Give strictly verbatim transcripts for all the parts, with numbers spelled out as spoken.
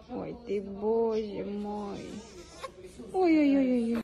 Ой, ты, боже мой. Ой-ой-ой-ой.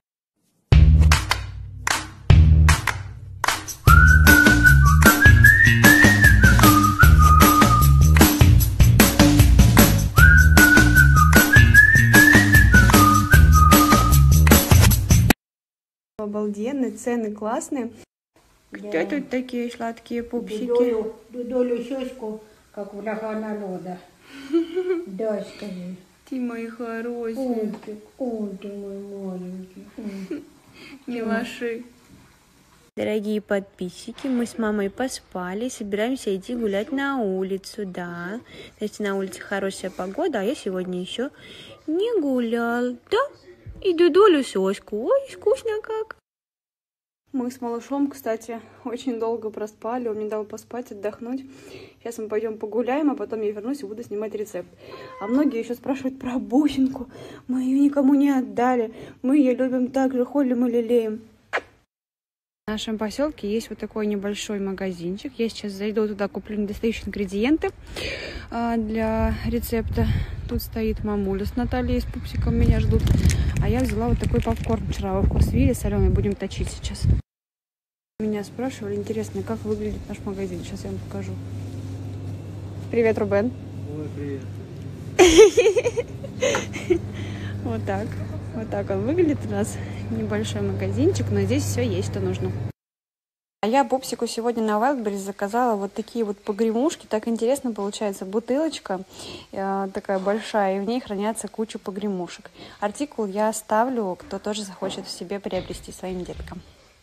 Обалденные, цены классные. Да. Где тут такие сладкие пупсики? Дудолю, дудолю щечку, как врага народа. Да, скажи. Ты мой хороший. Ой, ой, ты мой маленький. Милаши. Дорогие подписчики, мы с мамой поспали, собираемся идти гулять на улицу, да. То есть на улице хорошая погода, а я сегодня еще не гулял, да. И дудолю соску, ой, вкусно как. Мы с малышом, кстати, очень долго проспали, он мне дал поспать, отдохнуть. Сейчас мы пойдем погуляем, а потом я вернусь и буду снимать рецепт. А многие еще спрашивают про бусинку. Мы ее никому не отдали, мы ее любим так же, холим и лелеем. В нашем поселке есть вот такой небольшой магазинчик. Я сейчас зайду туда, куплю недостающие ингредиенты для рецепта. Тут стоит мамуля с Натальей, с пупсиком меня ждут. А я взяла вот такой попкорн вчера во вкусвилле соленый, будем точить сейчас. Меня спрашивали, интересно, как выглядит наш магазин. Сейчас я вам покажу. Привет, Рубен. Ой, привет. Вот так. Вот так он выглядит у нас. Небольшой магазинчик, но здесь все есть, что нужно. А я пупсику сегодня на Wildberries заказала вот такие вот погремушки. Так интересно получается. Бутылочка э, такая большая, и в ней хранятся куча погремушек. Артикул я оставлю, кто тоже захочет в себе приобрести своим деткам.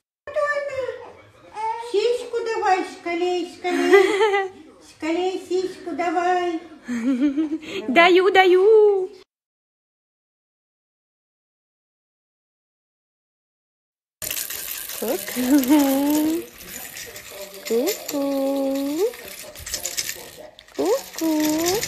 Сиську давай, скорей, скорей. Скорей сиську давай. Даю, даю. Ку-ку. Ку-ку. Ку-ку.